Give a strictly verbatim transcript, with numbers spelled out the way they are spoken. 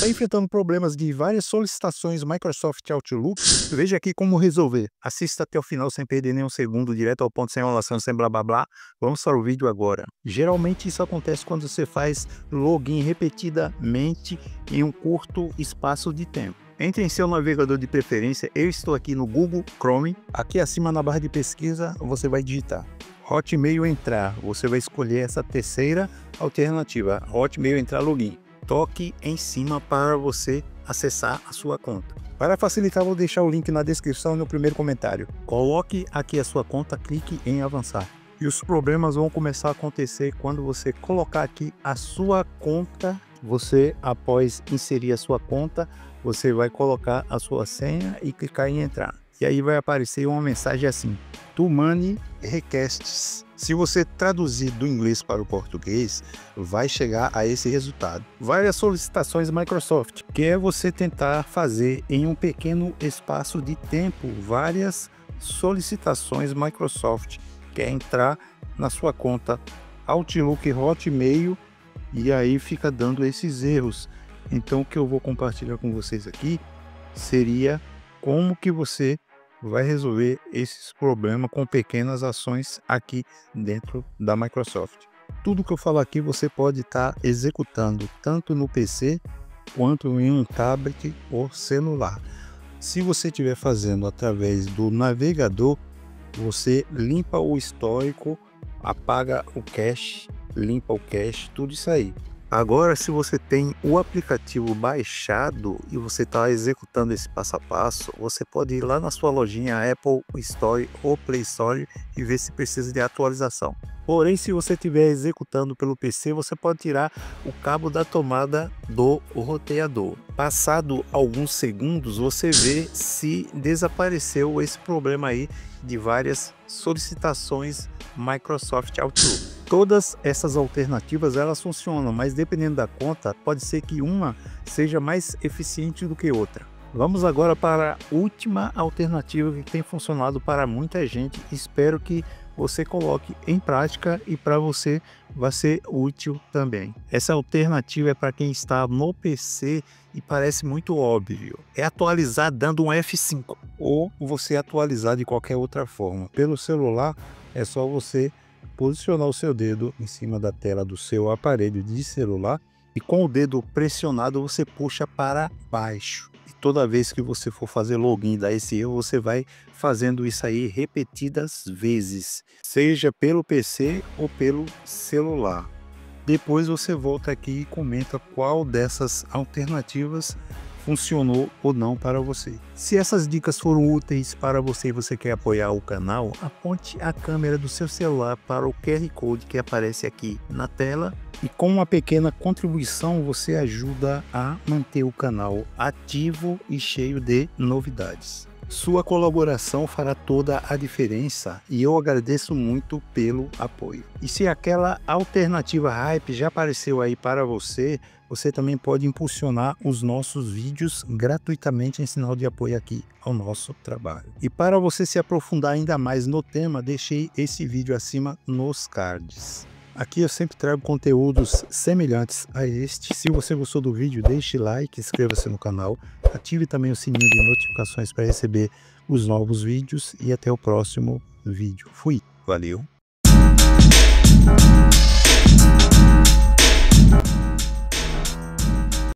Está enfrentando problemas de várias solicitações Microsoft Outlook? Veja aqui como resolver. Assista até o final sem perder nenhum segundo, direto ao ponto, sem enrolação, sem blá blá blá. Vamos para o vídeo agora. Geralmente isso acontece quando você faz login repetidamente em um curto espaço de tempo. Entre em seu navegador de preferência. Eu estou aqui no Google Chrome. Aqui acima na barra de pesquisa você vai digitar Hotmail entrar. Você vai escolher essa terceira alternativa, Hotmail entrar login. Toque em cima para você acessar a sua conta. Para facilitar, vou deixar o link na descrição e no primeiro comentário. Coloque aqui a sua conta, clique em avançar. E os problemas vão começar a acontecer quando você colocar aqui a sua conta. Você, após inserir a sua conta, você vai colocar a sua senha e clicar em entrar. E aí vai aparecer uma mensagem assim: Too many requests. Se você traduzir do inglês para o português, vai chegar a esse resultado. Várias solicitações Microsoft, que é você tentar fazer em um pequeno espaço de tempo várias solicitações Microsoft, que é entrar na sua conta Outlook Hotmail e aí fica dando esses erros. Então o que eu vou compartilhar com vocês aqui seria como que você vai resolver esses problemas com pequenas ações aqui dentro da Microsoft. Tudo que eu falo aqui você pode estar executando tanto no P C quanto em um tablet ou celular. Se você estiver fazendo através do navegador, você limpa o histórico, apaga o cache, limpa o cache, tudo isso aí. Agora, se você tem o aplicativo baixado e você está executando esse passo a passo, você pode ir lá na sua lojinha Apple Store ou Play Store e ver se precisa de atualização. Porém, se você estiver executando pelo P C, você pode tirar o cabo da tomada do roteador. Passado alguns segundos, você vê se desapareceu esse problema aí de várias solicitações Microsoft Outlook. Todas essas alternativas elas funcionam, mas dependendo da conta, pode ser que uma seja mais eficiente do que outra. Vamos agora para a última alternativa que tem funcionado para muita gente. Espero que você coloque em prática e para você vai ser útil também. Essa alternativa é para quem está no P C e parece muito óbvio. É atualizar dando um F cinco ou você atualizar de qualquer outra forma. Pelo celular é só você posicionar o seu dedo em cima da tela do seu aparelho de celular e com o dedo pressionado você puxa para baixo. E toda vez que você for fazer login da esse erro, você vai fazendo isso aí repetidas vezes, seja pelo P C ou pelo celular. Depois você volta aqui e comenta qual dessas alternativas funcionou ou não para você. Se essas dicas foram úteis para você e você quer apoiar o canal, aponte a câmera do seu celular para o Q R Code que aparece aqui na tela e com uma pequena contribuição você ajuda a manter o canal ativo e cheio de novidades. Sua colaboração fará toda a diferença e eu agradeço muito pelo apoio. E se aquela alternativa hype já apareceu aí para você, você também pode impulsionar os nossos vídeos gratuitamente em sinal de apoio aqui ao nosso trabalho. E para você se aprofundar ainda mais no tema, deixei esse vídeo acima nos cards. Aqui eu sempre trago conteúdos semelhantes a este. Se você gostou do vídeo, deixe like, inscreva-se no canal, ative também o sininho de notificações para receber os novos vídeos e até o próximo vídeo. Fui, valeu!